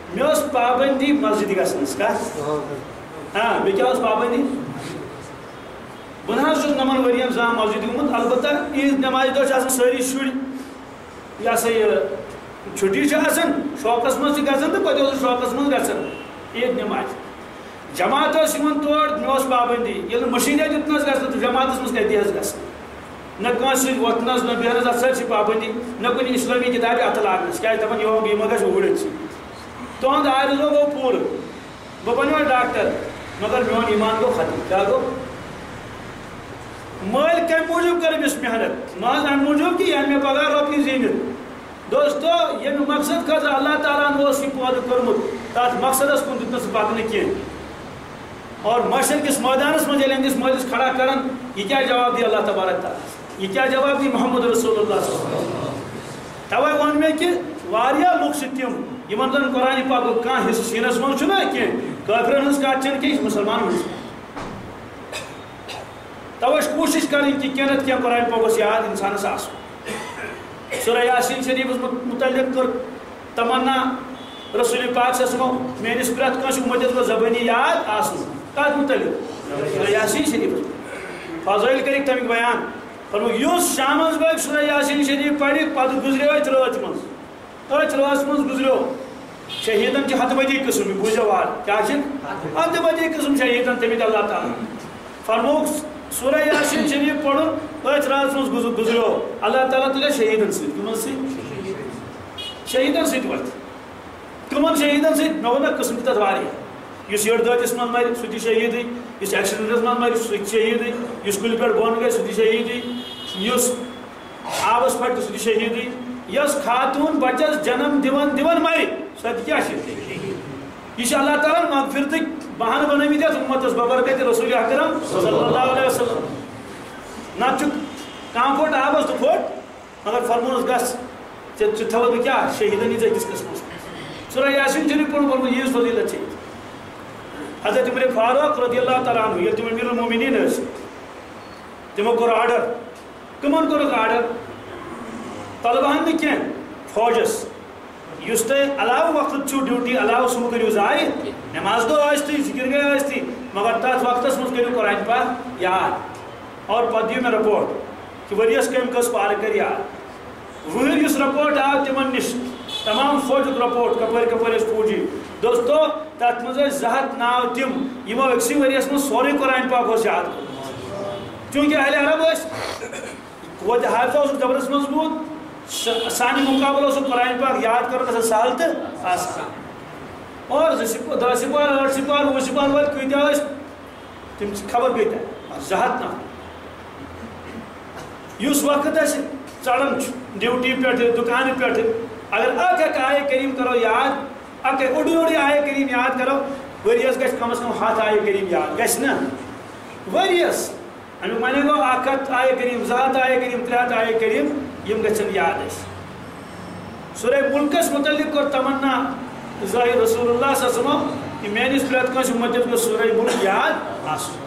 مے پابندی مسجد گھنس ہاں مے کیا پابندی بہ نمن ورین زان مسجد گومت البتہ عید نماز دہ ساری شر یہ سا یہ چھٹی شوقس مز گھن تو پتہ شوقس مز گھن عید نماز جماعت تور مے پابندی یل مشین دتنس گھن جماعت مز کتہ گھن نہ وتنس نہ بیہنس ات سر پابندی نہ کن اسلامی کتاب ات لاگنس کیا دپان یہ ما گھس اوڑ تہد آرزو گو پور بہ بنو ڈاکٹر مگر میون ایمان گو ختم کیا گو مل کم موجود کر امس محنت ماز ام موجود کہ یہ پگہ رۄپیہِ زینت دوستو یہ مقصد خاطر اللہ تعالیٰ یہ پودٕ کورمُت تر مقصدس کن دیت پکنہ کی اور معاشر کس میدانس مز اندس مٲلس کھڑا کران یہ کیا جواب دی اللہ تبارک تعالیٰ یہ کیا جواب دی محمد رسول اللہ صلی اللہ علیہ وسلم توے ون مے کہ واریاہ لوگ تم یمن زن قرآن پاک کھانا حصہ سینس مز چھُنہ کی کافرن ہٕنٛز کتھ چھنہٕ کینٛہہ مسلمان ہٕنٛز توے کوشش کریں کہ کینت کیا قرآن پاک گوٚژھ یاد انسانس آسُن سورہ یاسین شریفس متعلق کر تمنا رسول پاک صلی اللہ علیہ وسلم میٲنِس پرٛٮ۪تھ کٲنٛسہِ اُمتس گوٚژھ زبٲنی یاد آسُن کتھ متعلق سورہ یاسین شریفس فضائل کرِکھ تمیُک بیان فرمو یُس شامس بٲگۍ سورہ یاسین شریف پرِ پتہٕ گُزریو أتھۍ رٲژ منٛز گُزریو شہیدن چھِ ہتہٕ بٔدی قٕسم یہِ بوٗزِو وارٕ کیٛاہ چھِ ہتہٕ بٔدی قٕسم شہیدن تٔمِتۍ اللہ تعالیٰ فرموکھ سورہ یاسین شریف پڑھن أتھۍ راتس منٛز گُزریو اللہ تعالیٰ تُلہِ شہیدن سۭتۍ کٕمن سۭتۍ شہیدن سۭتۍ وۄتھِ کٕمن شہیدن سۭتۍ مےٚ ووٚن نہ قٕسم چھِ تتھ واریاہ یُس یٔڈ دٲدِس منٛز مرِ سُہ تہِ شہیدٕے یُس ایکسیڈنٹس منٛز مرِ سُہ تہِ شہیدٕے یُس کُلہِ پٮ۪ٹھ بۄن گژھِ سُہ تہِ شہیدٕے یُس آبس پھٹہِ سُہ تہِ شہیدٕے یس خاتون بچس جنم دِوان مر سۄ تہِ کیٛاہ چھِ یہ اللہ تعالیٰ مغفرتٕکۍ بہانہٕ بنٲومٕتۍ یتھ اُمتس ببرکت رسول اکرم صلی اللہ علیہ وسلم نتہٕ چھُ کانٛہہ پھوٚٹ آبس تہٕ پھوٚٹ مگر فرمونس گژھ ژےٚ تھاوَتھ بہٕ کیٛاہ شہیدن ییٖژ أکِس قٕسمس سورہ یاسین شریف پوٚرمُت فرمووُکھ ییٖژ فضیلت چھِ حضرت عمر فاروق رضی اللہ تعالیٰ عنہ ییٚلہِ تِم امیٖر المومنیٖن ٲسۍ تِمو کوٚر آرڈر کٕمن کوٚرُکھ آرڈر طلبہن نہٕ کینٛہہ فوجس یُس تۄہہِ علاوٕ وقت چھُو ڈیوٹی علاوٕ سُہ مہٕ کٔرِو ضایع نٮ۪ماز دۄہ ٲسۍتٕے ذِکر گاہ ٲسۍتٕے مگر تتھ وقتس منٛز کٔرِو قرآن پاک یاد اور پتہٕ دِیِو مےٚ رپورٹ کہ ؤریس کٔمۍ کٔژ پارٕ کٔرۍ یاد وٕہٕرۍ یُس رپورٹ آو تِمن نِش تمام فوجُک رپورٹ کپٲرۍ کپٲرۍ ٲسۍ فوجی دوستو تتھ منٛز ٲسۍ 200 ناو تِم یِمو أکسٕے ؤریس منٛز سورُے قرآن پاک اوس یاد کوٚرمُت چوٗنٛکہِ اہلِ عرب ٲسۍ توتہِ حافظ اوسُکھ زبردست مضبوٗط سانہِ مُقابلہٕ اوسُکھ قرآن پاک یاد کرُن گژھان سہل تہٕ آسان اور 10 سِپار 8 سِپار 20 سِپار وٲلۍ کۭتیاہ ٲسۍ تِم چھِ خبر کۭتیاہ 200 نفر یُس وقت اَسہِ ژَڑان چھُ ڈیوٹی پٮ۪ٹھٕ دُکانہٕ پٮ۪ٹھٕ اگر اکھ آیہِ کریم کرو یاد اکھ اوٚڑٕے اوٚڑٕے آیہِ کریم یاد کرو ؤریس گژھِ کم از کم 100 آیہِ کریم یاد گژھِ نا ؤریس امیُک معنی گوٚو 100 آیہِ کریم 200 آیہِ کریم 300 آیہِ کریم یم گژھن یاد اَسہِ سورہ ملکس متعلق کوٚر تمنا ظاہر رسول اللہ صلی اللہ علیہ وسلم کہ میٲنِس پرٛٮ۪تھ کٲنٛسہِ اُمتس گوٚژھ سورہ ملک یاد آسُن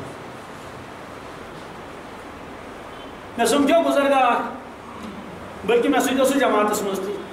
مےٚ سمجھو بُزرگا اکھ بلکہ مےٚ سۭتۍ اوس سُہ جماعتس منٛز تہِ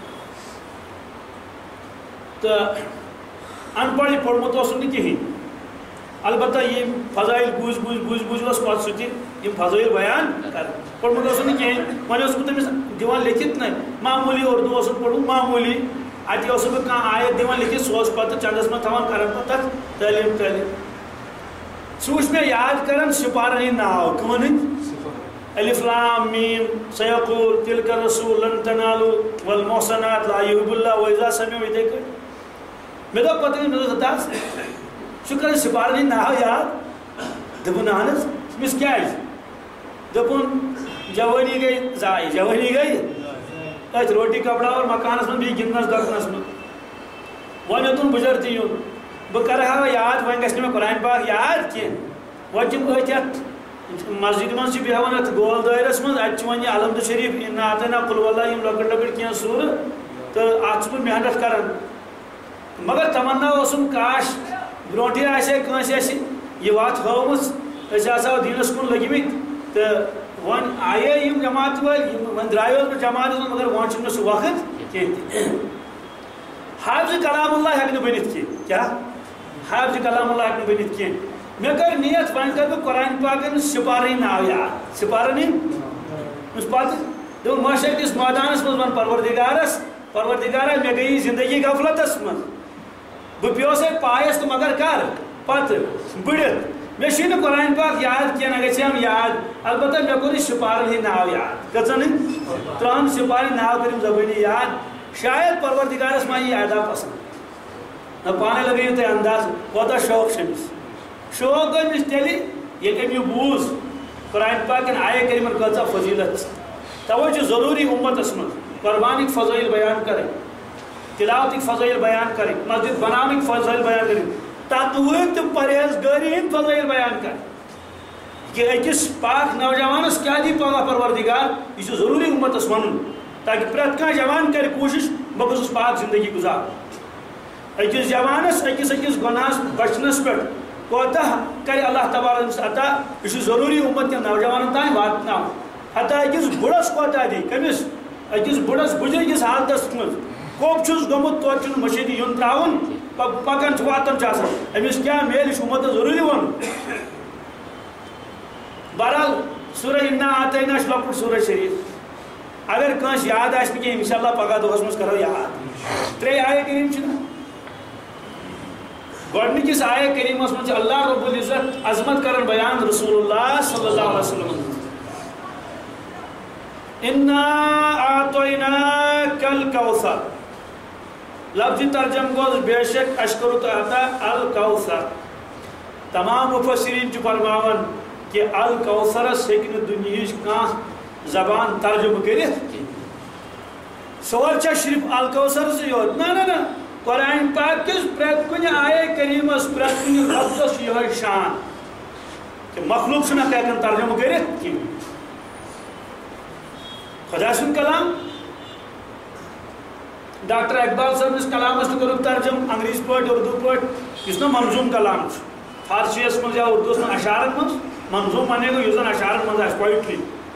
تہٕ ان پڑھٕے پوٚرمُت اوسُم نہٕ کِہیٖنۍ البتہ یِم فضایل بوٗزۍ اوس پتہٕ سُہ تہِ یِم فضایل بیان کران پوٚرمُت اوسُم نہٕ کِہیٖنۍ وۄنۍ اوسُس بہٕ تٔمِس دِوان لیکھِتھ نہ معموٗلی اردوٗ اوسُم پوٚرمُت معموٗلی اَتہِ اوسُس بہٕ کانٛہہ آیت دِوان لیکھِتھ سُہ اوس پتہٕ چندس منٛز تھاوان کران پتہٕ تتھ تعلیٖم سُہ وٕچھ مےٚ یاد کران سِپارن ہٕنٛدۍ ناو کٕمن ہٕنٛدۍ الف لام میم سیقول تلک الرسول لن تنالوا والمحصنات لا يحب الله واذا سمعوا یِتھے کٔٹھۍ مےٚ دوٚپ پتہٕ مےٚ دوٚپ دس چھُ کران سِپارن ہٕنٛدۍ ناو یاد دوٚپُن اہن حظ أمِس کیٛازِ دوٚپُن جوٲنی گٔے ضایع جوٲنی گٔے أتھۍ روٹی کپڑا اور مکانس منٛز بیٚیہِ گِنٛدنس درٛۄکنس منٛز وۄنۍ اوٚتُن بُجر تہِ یُن بہٕ کرٕ ہا یاد وۄنۍ گژھِ نہٕ مےٚ قرآن پاک یاد کینٛہہ وۄنۍ چھِم أتھۍ یتھ مسجد منٛز چھِ بیٚہوان اتھ گول دٲیرس منٛز اتہِ چھُ وۄنۍ یہِ الحمدُ شریف اِنا اعطیناک قُل ہُوَ اللّٰہ یِم لۄکٕٹۍ لۄکٕٹۍ کینٛہہ سوٗرٕ تہٕ اتھ چھُس بہٕ محنت کران مگر تمنا اوسُم کاش برونٛٹھٕے آسہِ ہا کٲنٛسہِ اَسہِ یہِ وَتھ ہٲومٕژ أسۍ آسہٕ ہاو دیٖنس کُن لٔگمٕتۍ تہٕ وۄنۍ آیے یِم جماعت وٲلۍ وۄنۍ درٛایوس بہٕ جماعتس منٛز مگر وۄنۍ چھُنہٕ مےٚ سُہ وقت کینٛہہ تہِ حافظ کلام اللہ ہٮ۪کہٕ نہٕ بنت کی کیا حافظ کلام اللہ ہیکہ بنت کی میں کر نیت وان کر بہ قرآن پاک سپارہ ناو یاد سپارہ اس پتہ ماشا کس میدانس من ون پروردگارا مے گئی زندگی غفلتس من بہ پیوسے پایس تو مگر کر پتہ بڑت مے چھ قرآن پاک یاد کی نہ گھم یاد البتہ مے کور سپارہ ہند ناو یاد کتن 3 سپارہ ناو کرم زبانی یاد شاید پروردگارس ما یہ ادا پسند نہ پانے لگے تے انداز کوتا شوق شمس شوق گمس تیلی یہ امی بوز قرآن پاک آئے کریمن کتا فضیلت توجہ ضروری امت اسمت قربانک فضائل بیان کریں تلاوتک فضائل بیان کریں مسجد بنانک فضائل بیان کریں تقوی تو پرہیزگاری ہند فضائل بیان کریں کہ اکس پاک نوجوانس کیا دی پگہ پروردگار یہ ضروری امت اس ون تاکہ پریت کھانا جوان کرے کوشش بہ گوس پاک زندگی گزار اکس جوانس اکس گناہس بچنس پہ کوتا کرے اللہ تبارک عطا یہ ضروری امت کے نوجوان تان واتنا حتیٰ اکس بڑس کوتا دی کمس اکس بڑس بزرگس حالتس من کوپ چھس گومت توت مشیدی یون تراؤن پکان واتن امس کیا میل امت ضروری ون بہرحال سورہ انا آتینا لۄکُٹ سورہ شریف اگر کانس یاد آسہ نہٕ کینٛہہ انشاءاللہ پگہہ دۄہس منٛز کرو یاد 3 آیے کریم چھِ گۄڈنِکِس آیے کریمس منٛز چھِ اللہ رب العزت عظمت کران بیان رسول اللہ صلی اللہ علیہ وسلم انا اعطیناک الکوثر لفظ ترجم گوس بے شک اشکرت عطا الکوثر تمام مفسرین چھِ فرماوان کہ الکوثرس ہیکہ دنیاہچ کانٛہہ زبان ترجمہ کرتھ سوال چھا صرف الکوثر سے یوت نہ قرآن پاک کس پریت کن آئے کریمس پریت کن لفظس یہ شان کہ مخلوق چھنہ ہیکان ترجمہ کرتھ کی خدا سن کلام ڈاکٹر اقبال صاحب کلامس تہ کورُکھ ترجم انگریزی پٲٹھۍ اردو پٲٹھۍ یُس نا منظوم کلام فارسیس من یا اردوس من اشارن من منظوم وننے گو یُس زن اشارن من آسہِ پوئٹری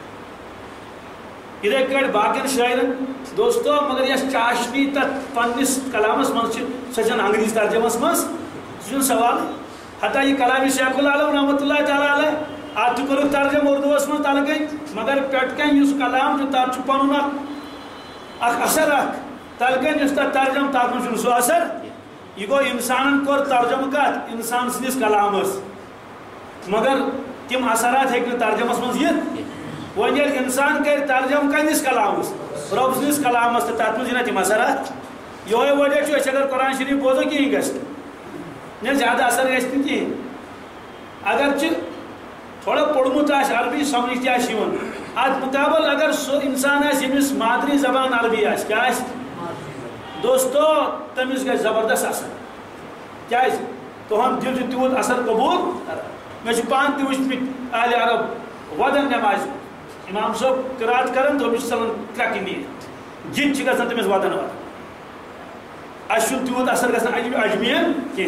ادھے کٹ باقین شاعرن دوستو مگر یس چاشنی تت پنس کلامس من سہ انگریزی ترجمس من سوال حتیٰ یہ کلام شیخ العالم رحمۃ اللہ تعالیٰ علیہ ات کورُکھ ترجم اردوس من تل گئی مگر پٮ۪ٹھ کن اس کلام تر پن اثر تل کن اس تک ترجم تر من سہ اثر یہ گو انسان کور ترجمہ کت انسان سندس کلامس مگر تم اثرات ہیکہ ترجمس من یت ون یل انسان کر ترجم کندس کلامس رب سندس کلامس تو تر من تم اثرات یہ وجہ اگر قرآن شریف بوزو کہیں گھر زیادہ اثر گھس نا کہیں اگرچہ تھوڑا پوڑمت عربی سمجھ تہ ات مقابل اگر سو انسان یمس مادری زبان عربی کیا دوستو تمس گھر زبردست اثر کیا تہد دل تیوت اثر قبول مے پان تہ وچمت اہل عرب ودن نماز امام صاحب قرات کران تو چلان ترکہ نیت جن گھان تمس ودن اس تیوت اثر گھان اجمیر کی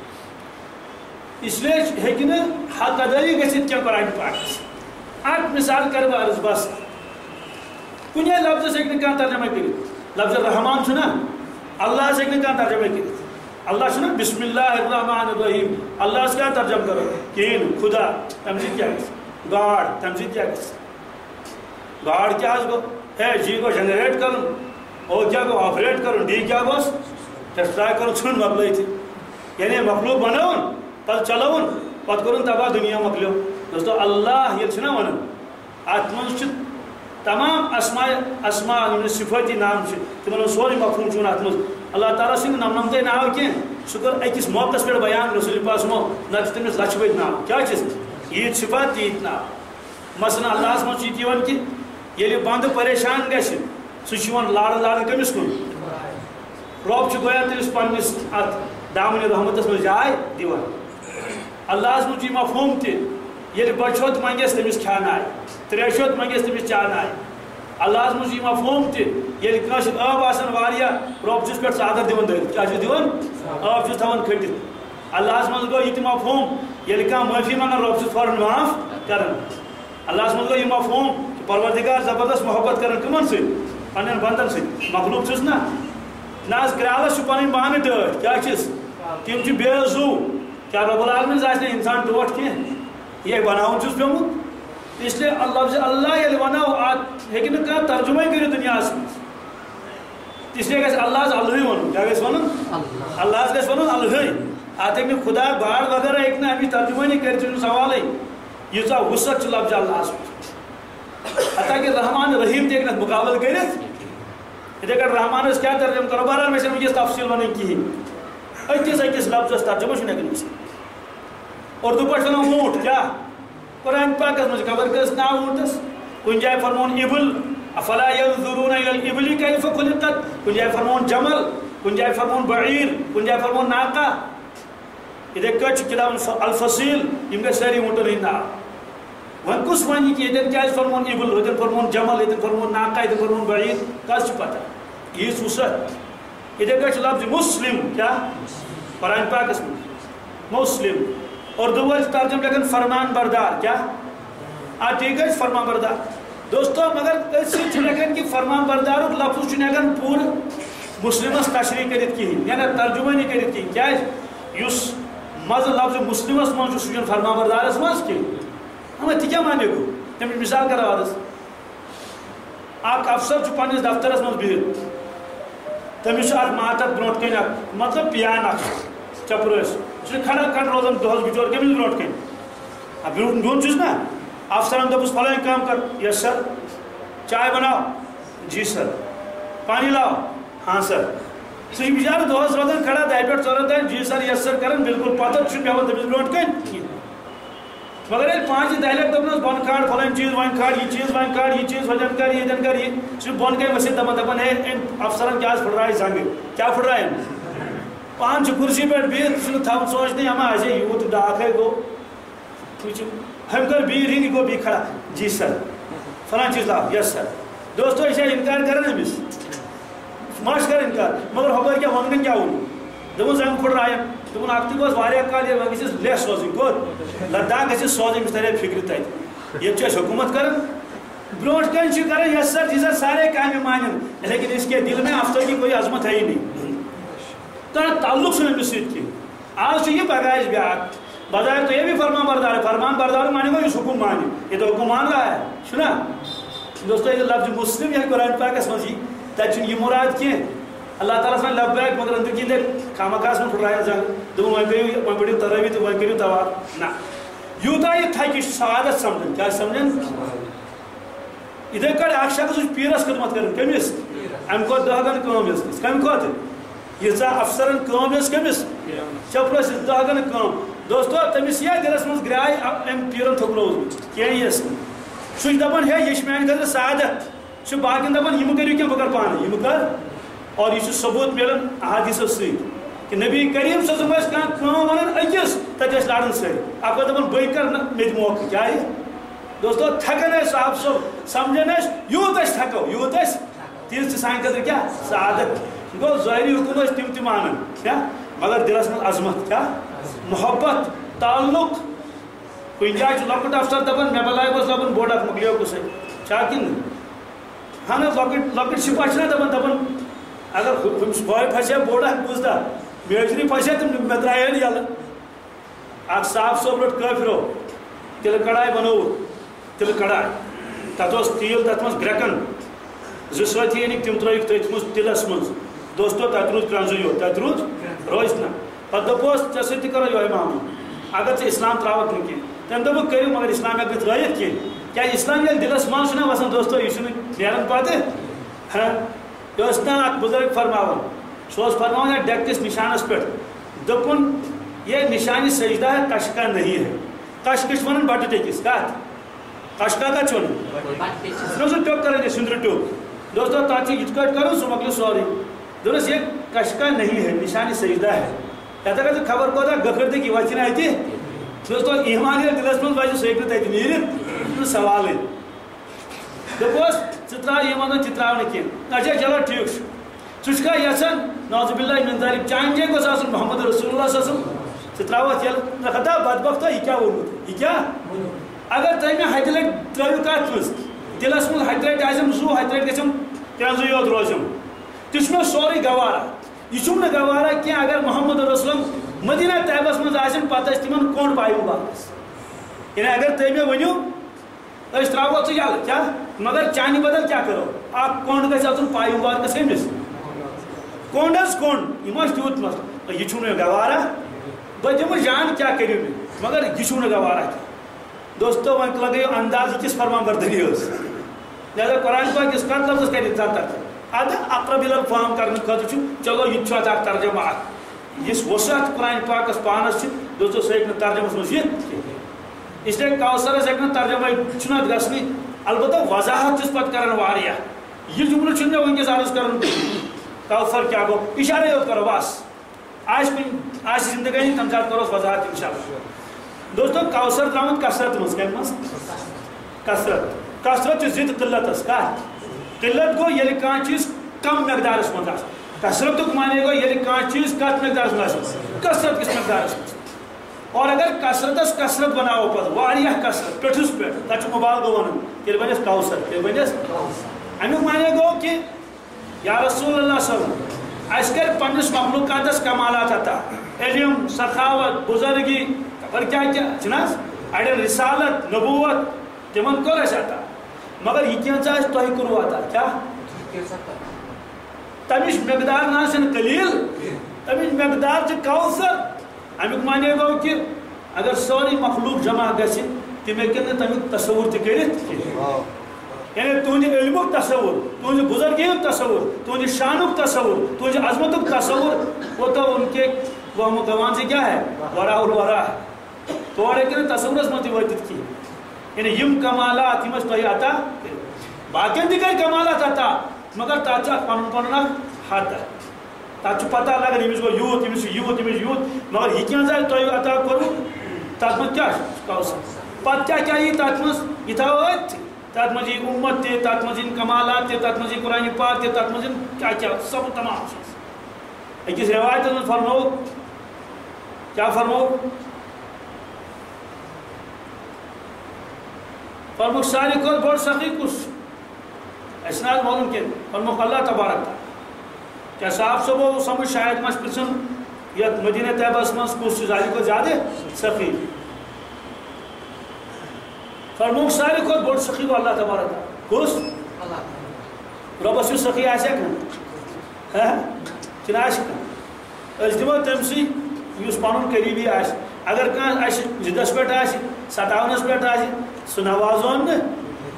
اس لیے ہیکہ حق ادائی گھت کی قرآن پاک اک مثال کر بہ عرض بس کنے لفظ ہیکہ کھانا ترجمہ کرت لفظ رحمان چھنا اللہ سے ہیکہ کھانا ترجمہ کرت اللہ چھنا بسم اللہ الرحمن الرحیم اللہ سے کیا ترجمہ کرو کہین خدا تمزید کیا گھس گاڈ تمزید کیا گھس گاڈ کیا گو ہے جی کو جنریٹ کرن او کیا گو آپریٹ کرن ڈی کیا گوس ٹرائی کرن چھن مکلے تھی یعنی مخلوق بناون پتہ چلون پتہ کرن تباہ دنیا مکلیو دوستو اللہ یہ چھنا ون ات من تمام اسماء صفاتی نام تمہن سوری مفہوم چون ات من اللہ تعالیٰ سند نمنمتے ناو کی سہ کر اکس موقع پہ بیان رسول پاک سمو نہ تمس لچھ بد ناو کیا عید صفات تیت ناو مثلا اللہ من یہ کہ یل بند پریشان گھس سہ لاڑ لاڑ کمس کن رب گویا تمس پنس ات دامن رحمتس من جائے دیوان اللہ من مفہوم تہ یل بچوت منگس تمس کھانا آئے تریشوت منگس تمس چانا آئے اللہ من مفہوم تہ یل کانس آب آسان واریا رب چھس پہ ژادر دِوان دٲرِتھ کیا دِوان آب چھس تھاوان کھٔٹِتھ اللہ من گو یہ مفہوم یل کانٛہہ معافی منگان رب چھس فوراً معاف کران اللہ من گو یہ مفہوم کہ پروردگار زبردست محبت کران کمن سۭتۍ پنن بندن سۭتۍ مخلوق چھس نا ناز کرالس پن بانہ ٹھٹ کیا تم بے زو کیا رب العالمین آسہ انسان ٹوٹ کی یہ بناؤن چھس پیومت اس لیے لفظ اللہ یل ونو ات ہیکہ نہ کانٛہہ ترجمے کٔرِتھ دُنیاہس منٛز اس لیے گژھِ اللہ الہی ونُن کیا گژھِ ونُن اللہ گژھِ ونُن الہی ات ہیکہِ نہٕ خدا باڑ وغیرہ ہیکہِ نہٕ امِچ ترجمٲنی کٔرِتھ چھُنہٕ سوالٕے ییٖژاہ وُسعت چھِ لفظ اللہس منٛز حتیٰ کہ رحمان رحیم تہِ ہیکہِ نہٕ مقابل کٔرِتھ یِتھے کٔنۍ رحمانس کیا ترجمہ کرو بہرحال مےٚ چھنہٕ وٕنکیٚس تفصیل ونٕنۍ کِہیٖنۍ أکِس لفظس ترجمہ چھُنہٕ ہیٚکان گٔژھِتھ اردو پٲٹھۍ ونو اونٹ کیا قرآن پاکس مجھ خبر کس ناو اونٹس کن جائے فرمون ابل افلا ينظرون الى الابل كيف خلقت کن جائے فرمون جمل کن جائے فرمون بعیر کن جائے فرمون ناقہ ادھے کچھ کتاب الفصیل یم گئے ساری اونٹن ہند ناو ون کس ونی کہ ادھر کیا فرمون ابل ادھر فرمون جمل ادھر فرمون ناقہ ادھر فرمون بعیر کس پتہ یہ سوست ادھر کچھ لفظ مسلم کیا قرآن پاکس مسلم اردو ترجم لکھن فرمان بردار کیا ٹھیک ہے فرمان بردار دوستو مگر لکھن کہ فرمان بردار لفظ ہیکان پور مسلمس تشریح کرت کہین یعنی ترجمانی کرت کہین کیا اس مز لفظ مسلمس من سہ فرمان بردارس مز کی ہم تہ کیا مانے گو تم مثال کرو آدس اخ افسر پنس دفترس مز بہت تمس ماتر برو کن مطلب پیان اخ چپرس کھڑا کھڑ روزان دہس بچور کمس برو کن برو چھس نا افسران دپس فلان کام کر یس سر چائے بناؤ جی سر پانی لاؤ ہاں سر سہ بچار دہس روزان کھڑا دہ پہ ژور تین جی سر یس سر کران بالکل پتہ پیوان تمس برو کن مگر یل 5 10 لٹ دپنس بن کھاڑ فلان چیز ون کھاڑ یہ چیز ون کھاڑ یہ چیز وجن کر یہ کر یہ سہ بن گئی ورسے دپان ہے افسران کیا پھٹرائے زنگ کیا پھٹرائے پان کرسی پہ بہت سہ تھو سوچنے ہم آسے یوت ڈاک ہے گو ہم کر بی رنگ گو بی کھڑا جی سر فلان چیز لاؤ یس سر دوستو یہ انکار کریں امس ماش کر انکار مگر ہپر کیا ون کیا ہو دپن زنگ پھٹرائے دپن اخ تہ گوس واریاہ کال یہ گژھس لیس سوزن کوٚر لداخ گژھِ سوزن أمِس ترِ فکر تتہِ ییٚتہِ چھِ أسۍ حکوٗمت کران برونٛٹھ کَنہِ چھِ کران یس سر جی سر سارے کامہِ مانن لیکن اس کے دل میں افسر کی کوئی عظمت ہے ہی نہیں تعلق چھُنہٕ أمِس سۭتۍ کینٛہہ آز چھُ یہِ بغاش بیٛاکھ بظاہر تو یہ بھی فرمان بردار مانے گا اس حکم مانے یہ تو حکم مان رہا ہے سنا دوستو یہ لفظ مسلم یہ قرآن پاکس مزی تک یہ مراد کی اللہ تعالیٰ سے لبیک مگر اندر کی دے خامکاس میں پھٹرائے زنگ دو وہاں بڑی تراوی تو وہاں کریو توار نا یوتا یہ تھا کہ سعادت سمجھن کیا سمجھن ادھر کڑ اکھ شخص پیرس خدمت کرن کمس ام کو دہگن کام اس کم کو یہ زا افسرن کام اس کمس چپرس دہگن کام دوستو تمس یہ دلس من گرائے ام پیرن تھوکروز کیس سہ دپان ہے یہ میان خاطر سعادت سہ باقین دپان یم کریو کیا بکر پانے یم کر اور یہ ثبوت ملن احادیث سی کہ نبی کریم صلی اللہ علیہ وسلم کام ونان اکس تتس لڑن سی اکو دپان بے کر مے موقع کیا دوستو تھکن ہے صاحب صاحب سمجھن ہے یوت اس تھکو یوت اس تیز سان خاطر کیا سعادت گو ظاہری حکم تم مانن کیا مگر دلس من عظمت کیا محبت تعلق کن جائے لکٹ افسر دپان مے بلائے بس دپان بوڑ اخ مکلیو کسے چاکن ہاں لکٹ سپاہ چھنا دپان اگر بوائے پھسے بوڑ اخ بوزدا میجری پھسے تو مے درائے یل اخ صاف صوب رٹ کافرو تل کڑائی بنو تل کڑائی تت تیل تت مز گرکن زسوت یعنی تم ترک تت مز تلس مز دوستو تت روز پرنزو تت روز روز نا پتہ دپوس ژے سۭتۍ کرو یہوے معاملہٕ اگر ژے اسلام تراوک نہٕ کینٛہہ تٔمۍ دوٚپُکھ کٔرِو مگر اسلام ہیٚکہِ نہٕ ترٲیِتھ کینٛہہ کیٛازِ اسلام ییٚلہِ دِلس منٛز چھُنہ وسان دوستو یہِ چھُنہٕ نیران پتہٕ یہِ اوس نا اکھ بُزرگ فرماوان سُہ اوس فرماوان یتھ ڈیٚکہٕ کِس نِشانس پٮ۪ٹھ دوٚپُن یہ نشانہِ سجدہ ہے کش کا نہیں ہے کش کش ونان بٹہٕ ٹیٚکِس کتھ کش کا کتھ چھُ ونان سُہ ٹیوٚک کران یہِ سِنٛدرٕ ٹیوٚک دوستو تتھ چھُ یِتھ کٲٹھۍ کرُن سُہ مۄکلہِ سورُے دوٚپنس یہ کش کا نہیں ہے نشانہِ سجدہ ہے یہ خبر کوتہ گکھردگی وتھِ نا اتہِ دوستو ایمان ییٚلہِ دِلس منٛز واتہِ سُہ ہیٚکہِ نہٕ تتہِ نیٖرِتھ سوالٕے دوٚپُس ژٕ ترٛاو یِم ونان تہِ ترٛاو نہٕ کینٛہہ اچھا چلو ٹھیٖک چھُ ژٕ چھُکھا یژھان نعوذ باللہ من ذالک چانہِ جایہِ گوٚژھ آسُن محمد رسول اللہ صلی اللہ علیہ وسلم ژٕ ترٛاوَتھ ییٚلہِ خدا بدبختو یہِ کیٛاہ ووٚنمُت یہِ کیٛاہ اگر تُہۍ مےٚ ہتہِ لٹہِ ترٛٲیِو کتھ منٛز دِلس منٛز ہتہِ لٹہِ آسٮ۪م زُو ہتہِ لٹہِ گژھٮ۪م پرٛنزٕے یوت روزٮ۪م تہِ چھُ مےٚ سورُے گوارا یہ گوارا کی اگر محمد رسول مدینہ طیبس من آسن پتہ تمن کونڈ پایو واپس یعنی اگر تھی مے ورنو اس تراو ٹھیک کیا مگر چانہ بدل کیا کرو آپ کونڈ گھس آن پایو واپس امس کونڈس کونڈ یہ تیوت مس یہ گوارا بہ دم جان کیا کرو مگر یہ گوارا کی دوستو ون لگے انداز یہ کس فرمان برداری لہذا قرآن پاک کس کت لفظ کر اد اقرب الفہم کرنے خاطر چلو یہ ترجمہ اس وسعت قرآن پاکس پانس دوستو سہ ہیٚکہِ نہٕ ترجمس منٛز یِتھ اس لیے کوثرس ہیٚکہِ نہٕ ترجمہ چھُنہٕ گژھنٕے البتہ وضاحت چھُس پتہٕ کران واریاہ یہ جملہٕ چھُنہٕ مےٚ وٕنکیٚس عرض کرُن کوثر کیٛاہ گوٚو اشارے یوت کرو بس آسہِ زندگانی تمہِ ساتہٕ کروس وضاحت انشاءاللہ دوستو کوثر درامت کثرت مز کم مز کثرت ضد قلتس قلت گو یل کان چیز کم مقدارس مز کثرت مانے گو یل کان چیز کت مقدارس مز کثرت کس مقدارس مز اور اگر کثرت بناو پتہ واریاہ کثرت پٹھس پہ تک مبالغہ ون تیل بنس کوثر تیل بنس امیک مانے گو کہ یا رسول اللہ صلی اللہ علیہ وسلم اس کر پنس مخلوقاتس کمالات عطا علم سخاوت بزرگی اور کیا چناز اڑے رسالت نبوت تمن کور اس عطا مگر یہ کیا چاہے تو ہی کرو عطا کیا تمش مقدار نہ سن قلیل تمش مقدار چ کوثر امیک مانے گو کہ اگر ساری مخلوق جمع گژھِ تم ہیٚکن تمیک تصور تہ کٔرِتھ یعنی تہنٛدِ علمُک تصور تہنٛدِ بزرگیُک تصور تہنٛدِ شانُک تصور تہنٛدِ عظمتُک تصور وہ تو ان کے وہ گوان سے کیا ہے ورا الورا ہے تور ہیٚکہِ تصورس منٛز تہِ وٲتِتھ کینٛہہ یعنی یم کمالات یم تۄہہِ عطا باقین تہِ کٔرۍ کمالات عطا مگر تتھ چھُ اکھ پنُن پنُن اکھ حد تتھ چھُ پتہ لگان ییٚمِس گوٚو یوٗت ییٚمِس چھُ یوٗت ییٚمِس یوٗت مگر یہِ کینٛہہ زِ تۄہہِ عطا کوٚروٕ تتھ منٛز کیٛاہ چھُ کوثر پتہٕ کیٛاہ یی تتھ منٛز یہِ تھاوو أتھۍ تتھ منٛز یی اُمت تہِ تتھ منٛز یِن کمالات تہِ تتھ منٛز یی قرآنِ پاک تہِ تتھ منٛز یِن کیٛاہ کیٛاہ سب تمام چیٖز أکِس رٮ۪وایتس منٛز فرمووُکھ کیٛاہ فرمووُکھ فرمووُکھ ساروی کھۄتہٕ بوٚڑ سخی کُس چھُ اَسہِ چھُنہٕ آز معلوٗم کینٛہہ فرمووُکھ اللہ تبارک تعالیٰ کیٛاہ صاحب صٲبو سمجھ شاید ما چھُ پرٛژھُن یتھ مدینہ طیبس منٛز کُس چھُ ساروی کھۄتہٕ زیادٕ سخی فرمووُکھ ساروی کھۄتہٕ بوٚڑ سخی گوٚو اللہ تبارک تعالیٰ کُس رۄبس یُس سخی آسیا کانٛہہ کِنہٕ آسہِ کانٛہہ أسۍ دِمو تٔمسٕے یُس پنُن قریٖبی آسہِ اگر کانٛہہ اَسہِ ضِدس پٮ۪ٹھ آسہِ ستاونس پٮ۪ٹھ آسہِ سُہ نوازون نہٕ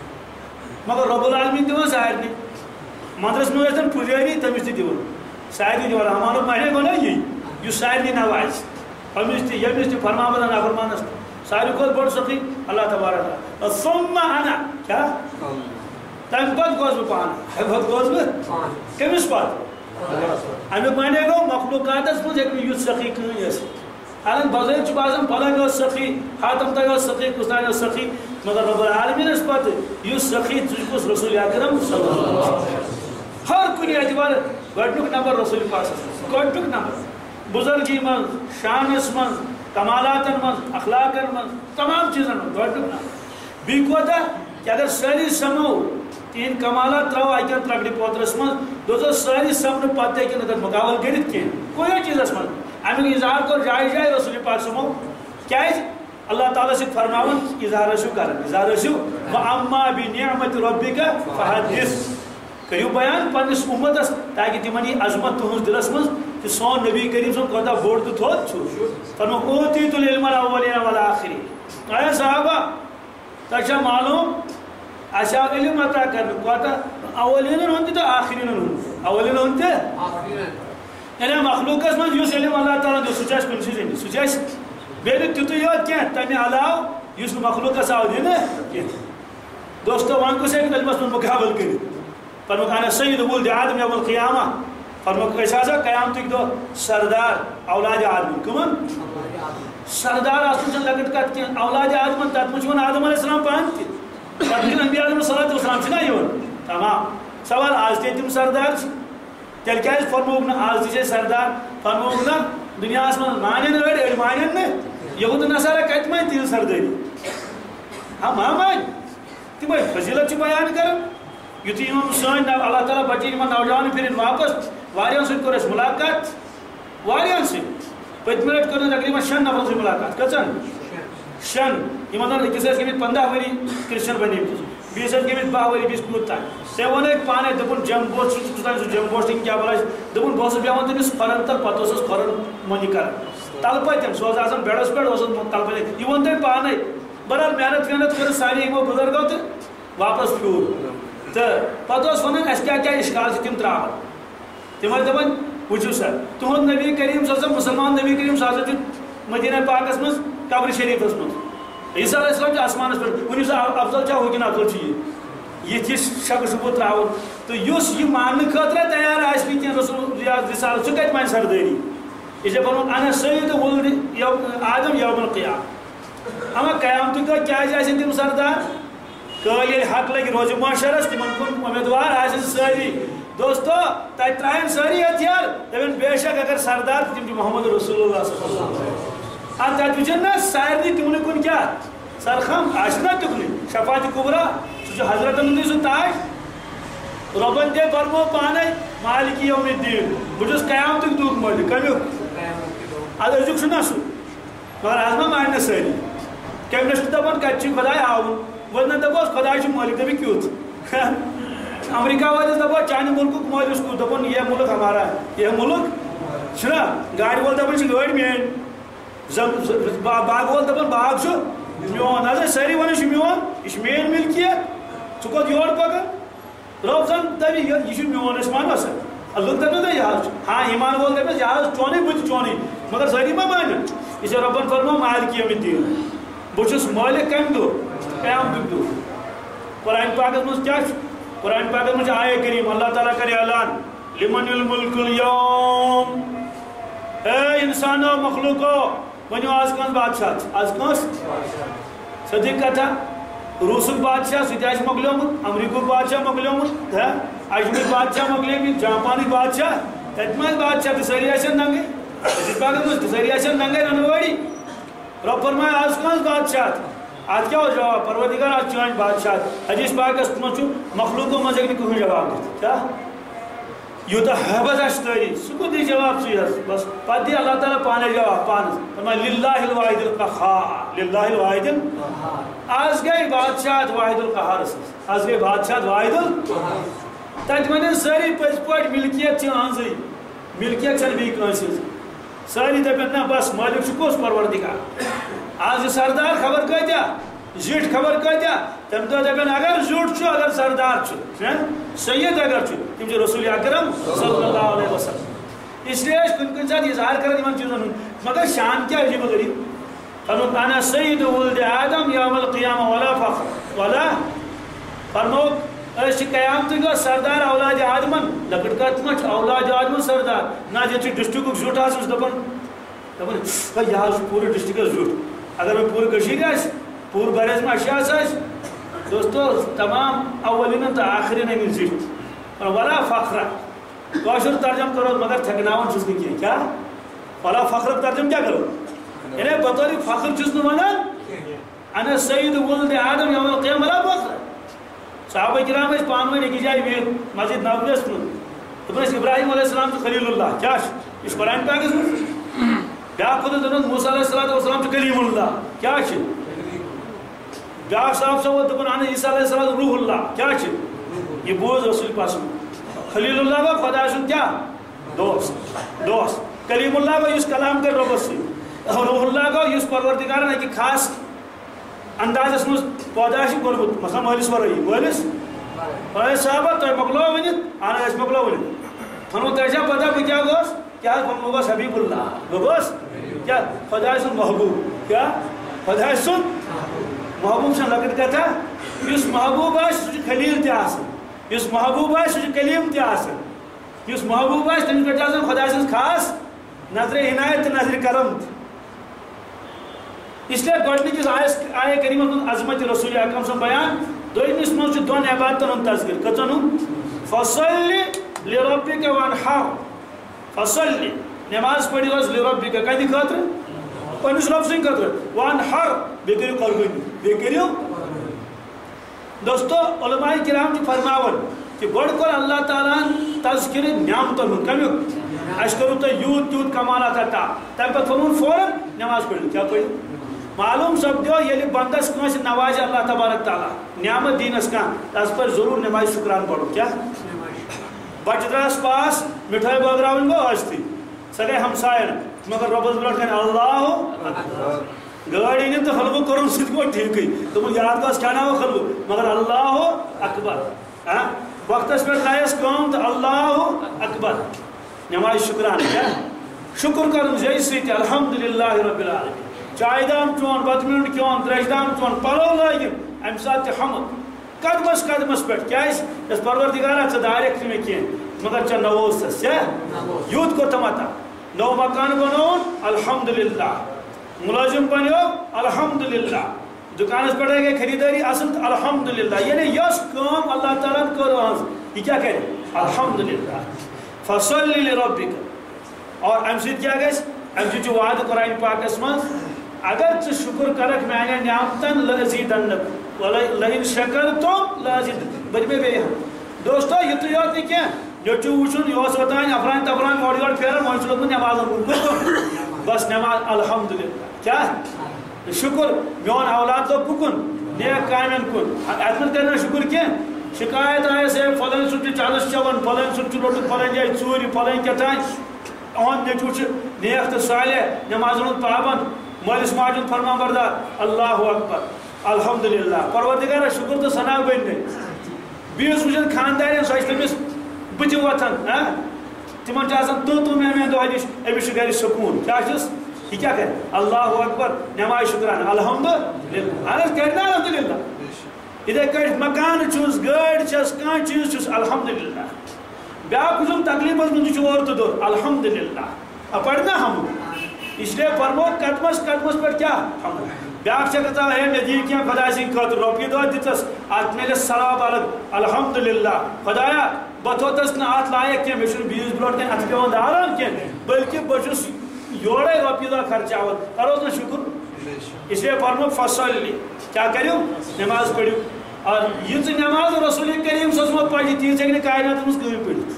مگر رۄب العالمیٖن دِوان سارنٕے مندرس منٛز ٲسۍتن پُجٲری تٔمِس تہِ دِوان سارنٕے دِوان رحمانُک مانے گوٚو نا یی یُس سارنٕے نوازِ أمِس تہِ ییٚمِس تہِ فرمان بردار نافرمانس ساروی کھۄتہٕ بوٚڑ سخی اللہ تبارک تعالیٰ ثم انا کیٛاہ تمہِ پتہٕ گوس بہٕ پانہٕ امہِ پتہٕ گوس بہٕ کٔمِس پتہٕ امیُک مانے گوٚو مخلوقاتس منٛز ہیٚکہِ نہٕ یُتھ سخی کٕہٕنۍ ٲسِتھ حالانکہ بظٲہر چھُ باسان فلٲنۍ اوس سخی حاتم تانۍ اوس سخی کُستانۍ اوس سخی مگر رۄب العالمیٖنس پتہٕ یُس سخی سُہ چھُ کُس رسول اکرم صلی اللہ علیہ وسلم ہر کُنہِ اعتبارٕ گۄڈنیُک نمبر رسول پاکس گۄڈنیُک نمبر بُزرگی منٛز شانس منٛز کمالاتن منٛز اخلاقن منٛز تمام چیٖزن منٛز گۄڈنیُک نمبر بیٚیہِ کوتاہ کہ اگر سٲری سمو تِہنٛدۍ کمالات ترٛاوو اکہِ ترٛکڑِ پوترس منٛز دوستو سٲری سمنہٕ پتہٕ ہیٚکہِ نہٕ تتھ مُقابل کٔرِتھ کینٛہہ کُنہِ چیٖزس منٛز امیُک اظہار کوٚر جایہِ جایہِ رسول پاک سمو کیٛازِ اللہ تعالیٰ سۭتۍ فرماوان اظہار ٲسِو کران اظہار ٲسِو وَأَمَّا بِنِعْمَتِ رَبِّكَ فَحَدِّث کٔرِو بیان پننس اُمتس تاکہ تمن یی عظمت تُہنٛز دلس منٛز کہ سون نبی کریم صٲب کوتاہ بوٚڑ تہٕ تھوٚد چھُ فرمووُکھ اوٗتیٖتُ العِلمَ الْأَوَّلِينَ وَالْآخِرِينَ اے صحابہ تۄہہِ چھا معلوٗم اَسہِ آو علم عطا کرنہٕ کوتاہ اولیٖنن ہُنٛد تہِ تہٕ آخریٖنن ہُنٛد اولیٖنن ہُنٛد تہِ یعنی مخلوقس منٛز یُس علم اللہ تعالیٰ دیُت سُہ چھُ اَسہِ کُنسٕے زٔنِس سُہ چھُ اَسہِ بیٚیہِ نہٕ تیُتُے یوت کینٛہہ تمہِ علاوٕ یُس نہٕ مخلوقس آو دِنہٕ کینٛہہ دوستو وۄنۍ کُس ہیٚکہِ علمس منٛز مُقابل کٔرِتھ فرمووُکھ انا سید ولد آدم یوم القیامہ فرمووُکھ أسۍ ہسا قیامتٕکۍ دۄہ سردار اولادِ آدمن کٕمن سردار آسُن چھنہٕ لۄکٕٹ کتھ کینٛہہ اولادِ آدمن تتھ منٛز چھُ یِوان آدم علیہ السلام پانہٕ تہِ پتہٕ ییٚلہِ انبیا علیہم الصلوۃ والسلام چھِنہ یِوان تمام سوال آز تہِ تِم سردار چھِ تیٚلہِ کیٛازِ فرمووُکھ نہٕ آز تہِ چھِ أسۍ سردار فرمووُکھ نہ دُنیاہس منٛز مانن أڑۍ أڑۍ مانن نہٕ یہوٗد نصارا کتہِ مانہِ تِہنٛز سردٲری ہا ما مانہِ تِمے فضیلت چھِ بیان کران یُتھُے یِمن سٲنۍ اللہ تعالیٰ بچٲے یِمن نوجوان پھِرِن واپس واریاہن سۭتۍ کوٚر اَسہِ مُلاقات واریاہن سۭتۍ پٔتمہِ لٹہِ کٔر اَسہِ تقریٖبن 6 نفرن سۭتۍ مُلاقات کٔژن 6 یِمن زن أکِس ٲسۍ گٔمٕتۍ 15 ؤری کرٛسچن بنیمٕتِس بیٚیِس ٲسۍ گٔمٕتۍ 10 ؤری بیٚیِس کوٗت تانۍ تٔمۍ ووٚن پانے دوٚپُن جم پوسٹ سُہ جم پوسٹِنگ کیٛاہ بلاے دوٚپُن بہٕ اوسُس بیٚہوان تٔمِس کھۄرن تل پتہٕ اوسُس کھۄرن مۄنہِ کران تلہٕ پٔتٮ۪ن سُہ اوس آسان بیڈس پٮ۪ٹھ اوسُس تلہٕ پٔتٮ۪ن یہِ ووٚن تٔمۍ پانے بہرحال محنت وحنت کٔر سارے یِمو بُزرگو تہٕ واپس پھیوٗر تہٕ پتہٕ اوس ونان اَسہِ کیٛاہ کیٛاہ اِشکال چھِ تِم تراوان تِم ٲسۍ دپان وٕچھِو سا تُہُنٛد نبی کریم صلی اللہ علیہ وسلم مُسلمان نبی کریم صلی اللہ علیہ وسلم چھُ مدیٖنہ پاکس منٛز قبرِ شریٖفس منٛز عیسیٰ علیہ السلام چھُ آسمانس پٮ۪ٹھ ؤنِو سا افضل چھا ہُہ کِنہٕ افضل چھُ یہِ یِتھ یہِ شکہٕ شُبہٕ تراوُن تہٕ یُس یہِ ماننہٕ خٲطرٕ تیار آسہِ نہٕ کینٛہہ رسول رسالت سُہ کتہِ مانہِ سردٲری یہِ چھِ پنُن انا سید ولد آدم یوم القیامہ اما قیامتُک دۄہ کیٛازِ آسن تِم سردار کٲلۍ ییٚلہِ حق لگہِ روزِ معاشرس تِمن کُن اُمیدوار آسن سٲری دوستو تتہِ ترٛایَن سٲری ہتھیار دپن بے شک اگر سردار تِم چھِ محمد رسول اللہ صلی اللہ علیہ وسلم اتھ تتہِ وٕچھن نا سارنٕے تِمنٕے کُن کیٛاہ سرخم آسہِ نا تِمنٕے شفاعتِ کُبرا سُہ چھُ حضرتن ہُنٛدُے سُہ تاج رۄبن تہِ فرمو پانے مالِک یوم الدیٖن بہٕ چھُس قیامتُک دۄہُک مٲلِک کمیُک ادٕ أزیُک چھُنہ سُہ مگر آز ما مانہِ نہٕ سٲری کٔمِس چھُ دپان کتہِ چھُ خۄداے آوُن وۄنۍ دپوس خۄداے چھُ مٲلِک دپہِ کیُتھ امریکہ وٲلِس دپو چانہِ مُلکُک مٲلِس کُس دپُن یہ مُلک ہمارا یہ مُلک چھُنہ گاڑِ وول دپان چھِ گٲڑۍ میٲنۍ باغہٕ وول دپان باغ چھُ میون حظ سٲری ونان چھُ میون یہِ چھُ میٲنۍ مِلکِیت ژٕ کوٚت یور پکان رۄب زن دپہِ یہِ چھُ میون أسۍ مانو سا لُکھ دپن نہ یہِ حظ چھُ ہاں ایمان وول دپس یہِ حظ چونُے بہٕ تہِ چونُے مگر سٲری ما مانن یہِ چھِ رۄبن فرمو مالِک یوم الدیٖن بہٕ چھُس مٲلِک کمہِ دۄہ قیامتُک دۄہ قرآن پاکس منٛز کیٛاہ چھُ قرآن پاکس منٛز چھِ آیے کریٖم اللہ تعالیٰ کرِ اعلان لمن الملک اليوم اے انسانو مخلوقو ؤنِو آز کٲنٛسہِ بادشاہ چھُ آز کٲنٛسہِ صدیق کتھا روٗسُک بادشاہ سُہ تہِ آسہِ مۄکلیومُت امریٖکہُک بادشاہ مۄکلیومُت اجمٕکۍ بادشاہ مۄکلیمٕتۍ جاپانٕکۍ بادشاہ تتہِ ما آسہِ بادشاہ تہٕ سٲری آسن ننگٕے حدیث پاکس منٛز تہِ سٲری آسن ننگٕے رنوٲڑی رۄب فرمایہِ آز کٲنٛسہِ بادشاہ اتھ کیٛاہ اوس جواب پروردگار آز چٲنۍ بادشاہ حدیث پاکس منٛز چھُ مخلوٗقو منٛز ہیٚکہِ نہٕ کٕہٕنۍ جواب دِتھ کیٛاہ یوٗتاہ حیبت آسہِ تٲری سُہ کوٚت دی جواب ژٕے حظ بس پتہٕ دی اللہ تعالیٰ پانے جواب پانس فرمایہِ للہ الواحد القہار للہ الواحد آز گٔے بادشاہت واحد القہارس آز گٔے بادشاہت واحد القہار تتہِ ونن سٲری پٔزۍ پٲٹھۍ ملکیت چھِ أہنٛزٕے ملکیت چھنہٕ بیٚیہِ کٲنٛسہِ ہٕنٛز سٲری دپن نہ بس مٲلِک چھُ کُس پروردگار آز چھُ سردار خبر کۭتیاہ زِٹھۍ خبر کۭتیاہ تمہِ دۄہ دپن اگر زیُٹھ چھُ اگر سردار چھُ سید اگر چھُ تِم چھِ رسول اکرم صلی اللہ علیہ وسلم اس لیے ٲسۍ کُنہِ کُنہِ ساتہٕ اظہار کران یِمن چیٖزن ہُنٛد مگر شان کیٛاہ عجیٖب و غریٖب پنُن انا سید ولد آدم یوم القیامہ ولا فخر ولا فرموکھ أسۍ چھِ قیامتٕکۍ دۄہ سردار اولادِ آدمن لۄکٕٹ کتھ ما چھِ اولادِ آدمن سردار نہ ییٚتہِ چھُ ڈسٹرکُک زیُٹھ آسان سُہ دپان یہِ حظ چھُ پوٗرٕ ڈسٹرکس زیُٹھ اگر وۄنۍ پوٗرٕ کٔشیٖرِ آسہِ پوٗرٕ بر اعظم ایشیاہس آسہِ دوستو تمام اولِنن تہٕ آخرِن أمِس زِٹھۍ ولا فخرا کٲشُر ترجم کرو مگر تھکناوان چھُس نہٕ کینٛہہ کیٛاہ ولا فخرُک ترجم کیٛاہ کرو یعنی بطورِ فخر چھُس نہٕ ونان انا سید ولد آدم یوم القیامہ ولا فخر صحابہ کرام ٲسۍ پانہٕ ؤنۍ أکِس جایہِ بِہِتھ مسجد نبویَس منٛز دپان ٲسۍ ابراہیم علیہ السلام چھُ خلیل اللہ کیٛاہ چھُ یہِ چھُ قرآن پاکس منٛز بیٛاکھ ووٚنُس دپان موسیٰ علیہ الصلوٰۃ والسلام چھُ کلیم اللہ کیٛاہ چھُ بیٛاکھ صاحب ووٚن دپان اہن عیسیٰ علیہ السلام روح اللہ کیٛاہ چھُ یہِ بوٗز رسول پاک سُنٛد خلیل اللہ گوٚو خۄداے سُنٛد کیٛاہ دوست کلیم اللہ گوٚو یُس کلام کرِ رۄبس سۭتۍ روح اللہ گوٚو یُس پروردگارن اکہِ خاص اندازس منٛز پٲدٕ چھُ کوٚرمُت مثلاً مٲلِس ورٲیی مٲلِس صاحبہ تۄہہِ مۄکلووٕ ؤنِتھ اہن أسۍ مۄکلو ؤنِتھ ووٚنوٕ تۄہہِ چھا پتہ بہٕ کیٛاہ گوس کیٛاہ بہٕ گوس حبیٖب اللہ بہٕ گوس کیٛاہ خۄداے سُنٛد محبوٗب کیٛاہ خۄداے سُنٛد محبوٗب چھےٚ لۄکٕٹ کتھا یُس محبوٗب آسہِ سُہ چھُ خلیٖل تہِ آسان یُس محبوٗب آسہِ سُہ چھُ کلیٖم تہِ آسان یُس محبوٗب آسہِ تٔمِس پٮ۪ٹھ چھِ آسان خۄداے سٕنٛز خاص نظرِ عنایت تہٕ نظرِ کرم تہِ اس لیے گۄڈنِکِس آیے کریٖمس منٛز عظمت رسول اکرم سُنٛد بیان دوٚیمِس منٛز چھُ دۄن عبادتن ہُنٛد تذکر کٔژن ہُنٛد فصلی لربِکَ وانحر فصلی نٮ۪ماز پٔرِو حظ لربِکَ کَمہِ خٲطرٕ پننِس رۄب سٕنٛدِ خٲطرٕ وانحر بیٚیہِ کٔرِو قۄربٲنی بیٚیہِ کٔرِو دوستو علماء کرام چھِ فرماوان کہ گوڑ کر اللہ تعالیٰ تذکر نعمتن ہن کمیک اس کرو تو یوت تیوت کمالات عطا تم پتہ فرمون فوراً نماز پڑھو کیا پڑھو معلوم سپدو ییٚلہِ بندس کٲنٛسہِ نوازِ اللہ تبارک تعالیٰ نعمت دینس کانٛہہ تس پزِ ضروٗر نماز شکران پڑھُن کیا بچہ درس پاس مٹھٲے بٲگراوٕنۍ گوٚو ٲسۍتھٕے سۄ گٔے ہمساین مگر رۄبس برونٛٹھ کنہِ اللہ گٲڑۍ أنِن تہٕ حلوٕ کوٚرُن سُہ تہِ گوٚو ٹھیٖکٕے دوٚپُن یاد گوٚژھ کھیٛاناوو حلوٕ مگر اللہ اکبر وقتس پٮ۪ٹھ ترٛایس کٲم تہٕ اللہ اکبر نماز شکران کیا شکر کرُن زیٚیہِ سۭتۍ الحمدُاللہ رب العالمین چائے دام چون بتہٕ میوٗنٛڈ کھیوٚن ترٛیشہِ دام چون پلو لٲگِن امہِ ساتہٕ تہِ حمد قدمس قدمس پٮ۪ٹھ کیٛازِ یۄس پروردگارا ژٕ دارٮ۪کھ نہٕ مےٚ کینٛہہ مگر ژےٚ نووُستھس کیٛاہ یوٗت کوٚرتھم عطا نوٚو مکان بنووُن الحمدُاللہ مُلٲزِم بنیو الحمدُاللہ دُکانس پٮ۪ٹھ گٔے خریٖدٲری اصٕل تہٕ الحمدُاللہ یعنی یۄس کٲم اللہ تعالیٰ ہن کٔر أہنٛز یہِ کیٛاہ کرِ الحمدُاللہ فصلی لربک اور امہِ سۭتۍ کیٛاہ گژھِ امہِ سۭتۍ چھُ وعدٕ قرآن پاکس منٛز اگر ژٕ شُکر کرکھ میانٮ۪ن نعمتن لأزیٖدنک لئن شکرتم لأزیٖدنک بہٕ دِمے بیٚیہِ دوستو یِتُے یوت نہٕ کینٛہہ یوٚت چھُ وٕچھُن یہِ اوس اوٚتانۍ اپران تپران اورٕ یورٕ پھیران وۄنۍ چھُ لوگمُت نٮ۪مازن کُن بس نٮ۪ماز الحمدُاللہ کیٛاہ شُکر میون اولاد لوٚگ کُکُن نیک کامٮ۪ن کُن اتھ منٛز کرِ نہٕ شُکر کینٛہہ شکایت آیس ہے فلٲنۍ سُنٛد چھُ چنٛدس چٮ۪وان فلٲنۍ سُنٛد چھُ روٚٹُن فلٲنۍ جایہِ ژوٗرِ فلٲنۍ کیٛاہتانۍ اہُنٛد نیٚچوٗ چھُ نیک تہٕ صالح نٮ۪مازن ہُنٛد پابنٛد مٲلِس ماجہِ ہُنٛد فرمان بردار اللہ اکبر الحمدُاللہ پروردگارا شُکر تہٕ ثنا بٔنۍ بیٚیِس وٕچھن خاندارٮ۪ن سۄ چھِ تٔمِس بٕتھِ وۄتھان تِمن چھُ آسان تہٕ مےٚ دۄہ نِش أمِس چھُ گرِ سکوٗن کیٛاہ چھُس یہِ کیٛاہ کرِ اللہ اکبر نٮ۪ماز شُکران الحمدُاللہ اہن حظ کرِ نا الحمدُاللہ یِتھے کٲٹھۍ مکان چھُس گٲڑۍ چھس کانٛہہ چیٖز چھُس الحمدُاللہ بیٛاکھ وٕچھُن تکلیٖفس منٛز چھُ اورٕ تہٕ دور الحمدُاللہ پرِ نا حمد اس لیے فرمو قدمس قدمس پٮ۪ٹھ کیٛاہ حمد بیٛاکھ چھِ دپان ہے مےٚ دِیِو کینٛہہ خۄداے سٕنٛدِ خٲطرٕ رۄپیہِ دۄہ دِژس اتھ میلٮ۪س ثواب الگ الحمدُاللہ خۄدایا بہٕ تھوٚوتھس نہٕ اتھ لایق کینٛہہ مےٚ چھُنہٕ بیٚیِس برونٛٹھ کنہِ اتھٕ پیٚوان داران کینٛہہ بٔلکہِ بہٕ چھُس یورے رۄپیہِ دۄہ خرچاوان کروس نہٕ شُکر اس لیے فرمو فصلی کیٛاہ کٔرِو نٮ۪ماز پٔرِو اور یِژھ نٮ۪ماز رسول کریم صلی اللہ علیہ وسلم پرِ تیٖژ ہیٚکہِ نہٕ کایناتس منٛز کٕہٕنۍ پٔرِتھ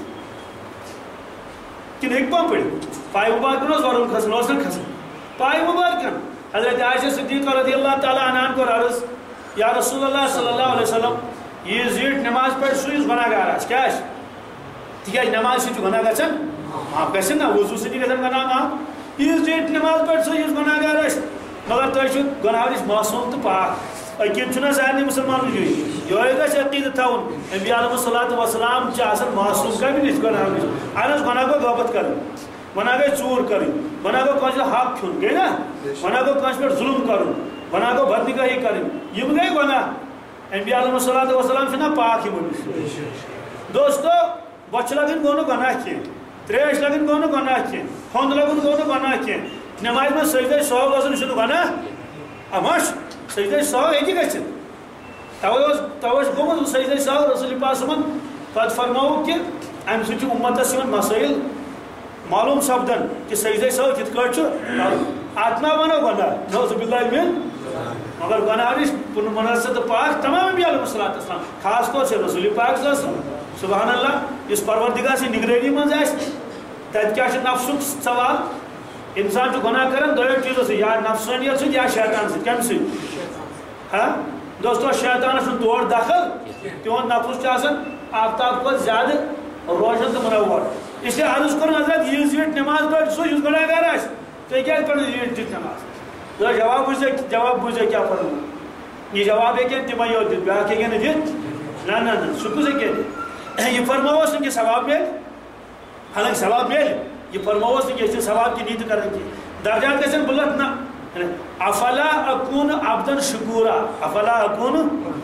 کِنہٕ ہیٚکہِ ما پٔرِتھ پایہِ مُبارکن اوس وَرُن کھسان اوس نہ کھسان پایہِ مُبارکن حضرت عائشہ صدیقہ رضی اللہ تعالیٰ عنہن کوٚر عرض یا رسول اللہ صلی اللہ علیہ وسلم یہِ زیٖٹھ نٮ۪ماز پرِ سُہ یُس گۄناہ گار آسہِ کیٛاہ آسہِ تِکیٛازِ نٮ۪مازِ سۭتۍ چھُ گۄناہ گژھان معاف گژھِ نا وضوٗ سۭتی گژھان گۄناہ معاف یہِ زیٖٹھ نٮ۪ماز پرِ سُہ یُس گۄناہ گار آسہِ مگر تُہۍ چھِو گۄناہ نِش معصوٗم تہٕ پاک عقیٖدٕ چھُنہ سارنٕے مُسلمانن یِہوٚے گژھِ عقیٖدٕ تھاوُن انبیاء علیہم الصلاۃ والسلام چھِ آسان معصوٗم کمہِ نِش گۄناہ نِش اہن حظ گۄناہ گوٚو غٲبت کرٕنۍ گۄناہ گٔے ژوٗر کَرٕنۍ گۄناہ گوٚو کٲنٛسہِ حق کھیوٚن گٔے نا گۄناہ گوٚو کٲنٛسہِ پٮ۪ٹھ ظُلم کَرُن گۄناہ گوٚو بدنِگٲہی کَرٕنۍ یِم گٔے گۄناہ انبیاء علیہم الصلاۃ والسلام چھِنہ پاک یِمو نِش دوستو بۄچھِ لگٕنۍ گوٚو نہٕ گۄناہ کینٛہہ ترٛیش لگٕنۍ گوٚو نہٕ گۄناہ کینٛہہ ہۄنٛد لگُن گوٚو نہٕ گۄناہ کینٛہہ نٮ۪مازِ منٛز سجدے سہو گژھُن چھُنہٕ گۄناہ اما سجدے سہو ہیٚکہِ گٔژھِتھ توے اوس گوٚمُت سجدے سہو رسول پاک صٲبن پتہٕ فرمووُکھ کہِ امہِ سۭتۍ چھُ اُمتس یِوان مسٲیل معلوم سپدن کہ سجدے سہو کِتھ کٲٹھۍ چھُ اتھ ما بنو گۄناہ نعوذ باللہ من مگر گۄناہ نِش منعزت تہٕ پاک تمام انبیاء علیہم الصلاۃ والسلام خاص طور سے رسول پاک صلی اللہ علیہ وسلم سبحان اللہ یُس پروردگار سٕنٛدِ نگرٲنی منٛز آسہِ تتہِ کیٛاہ چھُ نفسُک سوال انسان چھُ گۄناہ کران دۄیو چیٖزو سۭتۍ یا نفسٲنیت سۭتۍ یا شیطان سۭتۍ کمہِ سۭتۍ دوستو شیطانس چھُنہٕ تور دخل تِہُنٛد نفس چھُ آسان آفتاب کھۄتہٕ زیادٕ روشن تہٕ منور اس لیے عرض کوٚرُن حضرت یہِ زیٖٹھ نٮ۪ماز پرِ سُہ یُس گۄناہ گار آسہِ تُہۍ کیٛازِ پٔرِو زیٖٹھ دِتھ نٮ۪ماز جواب بوٗزِو کیٛاہ فرموو یہِ جواب ہیٚکن تِمے یوت دِتھ بیٛاکھ ہیٚکن نہٕ دِتھ نہ سُہ کُس ہیٚکہِ دِتھ یہِ فرمووس نہٕ کہِ ثواب میلہِ حالانکہِ ثواب میلہِ یہِ فرمووس نہٕ کہِ أسۍ چھِ ثواب کہِ نیٖتہِ کران کینٛہہ درجات گژھن بُلند نہ افلا اکون عبدن شکورا افلا اکون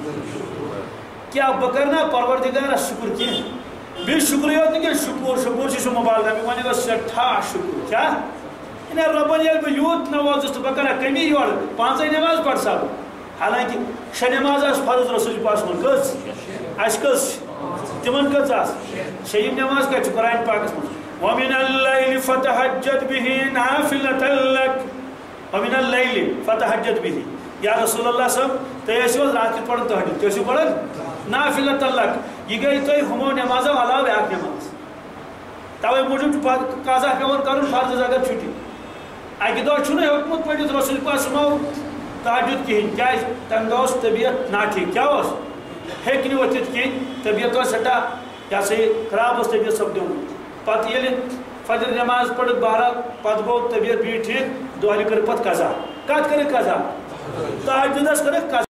کیا بہٕ کرٕ نا پروردگارس شُکر کینٛہہ بیٚیہِ شُکرٕے یوت نہٕ کینٛہہ شُکُر شُکُر چھُ سُہ مُبالغہ مےٚ وَنہِ گوٚو سٮ۪ٹھاہ شُکُر کیٛاہ یعنی رۄبن ییٚلہِ بہٕ یوٗت نوازُس تہٕ بہٕ کرا کمی یورٕ پانٛژے نٮ۪ماز پَرٕ سا بہٕ حالانکہِ شےٚ نٮ۪ماز آسہٕ فرض رسول پاک صٲبن کٔژ اَسہِ کٔژ چھِ تِمن کٔژ آسہٕ شیٚیِم نٮ۪ماز کَتہِ چھِ قرآن پاکس منٛز وَمِنَ اللَّيْلِ فَتَہَجَّد بِهِ نَافِلَةً لَكَ وَمِنَ اللَّيْلِ فَتَہَجَّد بِهِ یا رسول اللہ صٲب تُہۍ ٲسِو حظ رات کیُتھ پَران تہجُد تُہۍ ٲسِو پَران نافِلَةً لَكَ یہ گئی تھی ہمو نمازوں علاوہ اخ نماز توے موجود قضا پیون کرن فرض اگر چھٹی اکہ دہ چھُنہٕ ہیوٚکمُت پٔرِتھ رسول پاک صُبحو تہجد کہین کیاز تمہ دہ طبیعت ناٹھیک کیا ہیٚکہِ نہٕ ؤتھِتھ کہین طبیعت سٹھا یہ سا یہ خراب طبیعت سپدیومُت پتہٕ ییٚلہِ فجر نماز پٔرِتھ بہرحال پتہٕ گوٚو طبیعت بیٚیہِ ٹھیٖک دۄہلہِ کٔر پتہٕ قضا کتھ کٔرِکھ قضا تہجدس کٔرِکھ قضا